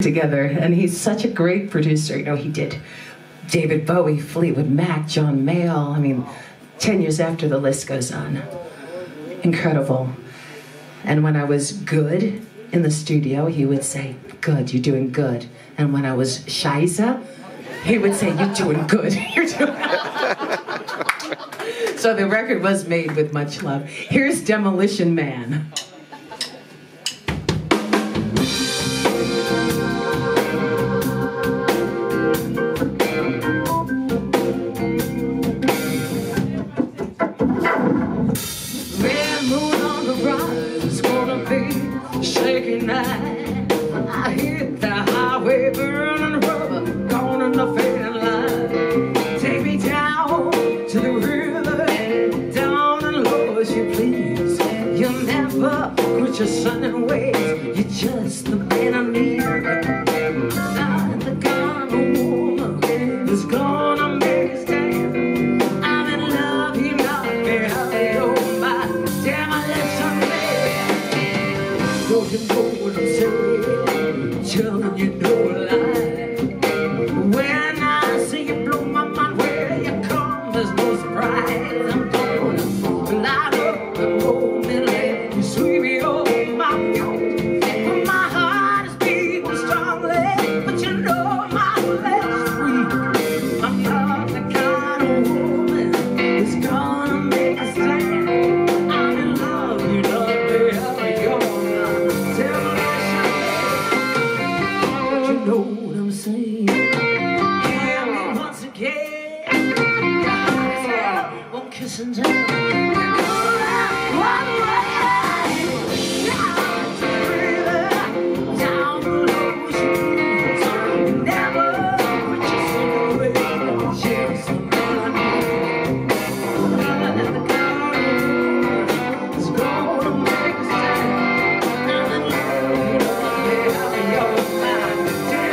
together, and he's such a great producer. You know, he did David Bowie, Fleetwood Mac, John Mayall. I mean, 10 years after, the list goes on. Incredible. And when I was good in the studio, he would say, "Good, you're doing good." And when I was scheisse, he would say, "You're doing good." You're doing So the record was made with much love. Here's Demolition Man. Shaking night, I hit the highway, burning rubber, gone in the fading line. Take me down to the river, down and low as you please. You'll never quit your sunning ways. You're just the man I need. I'm the kind of woman who's gonna make a stand. I'm in love, you know me, oh my demolition man. Don't you know what I'm saying? Telling you no lie. When I see you blow my mind, where you come, there's no surprise. I'm gonna light up the moment, let you sweep me over my feet. But my heart is beating strongly, but you know my flesh is weak. I'm not the kind of woman who's gonna make a stand. I'm in love, you know, baby, how we go. You know what I'm saying? Hear me once again. Your heart is hell, one kiss and tell. We're going out one way. Down to the river, down the ocean. Never put yourself away. Just a man I know. The God is gonna make a stand. I'm in love, you know, baby, you're mine.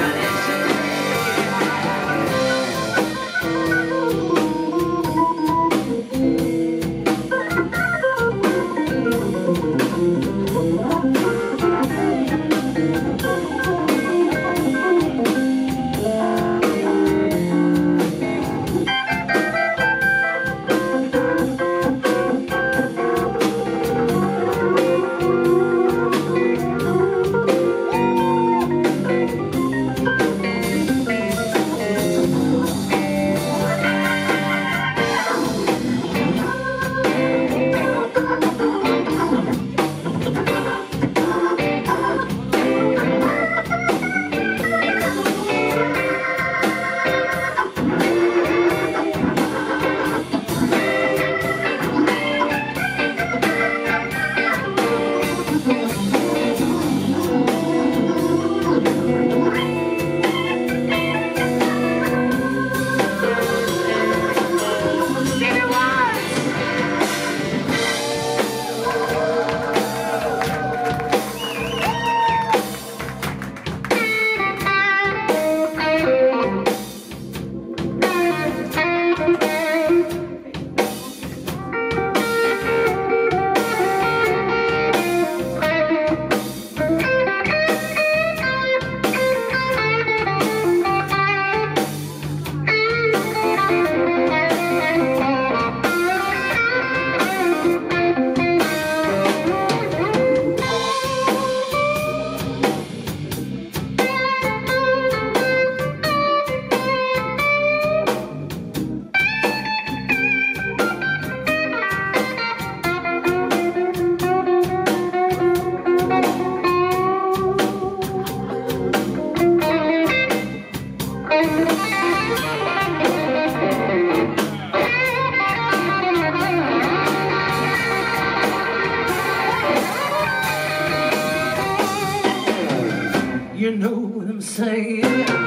You know what I'm saying?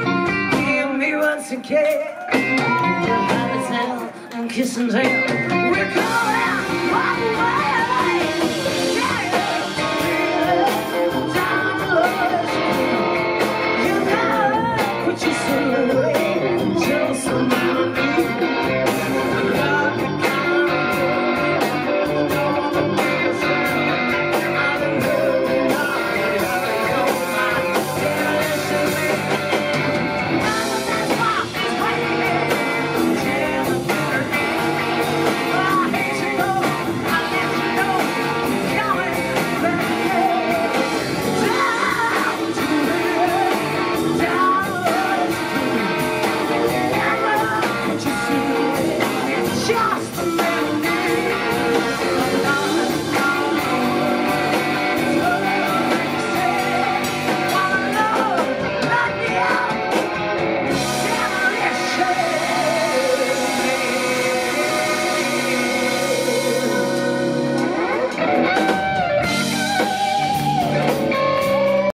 Hear me once again. Your heart is hell and kiss and tell. We're going out one way.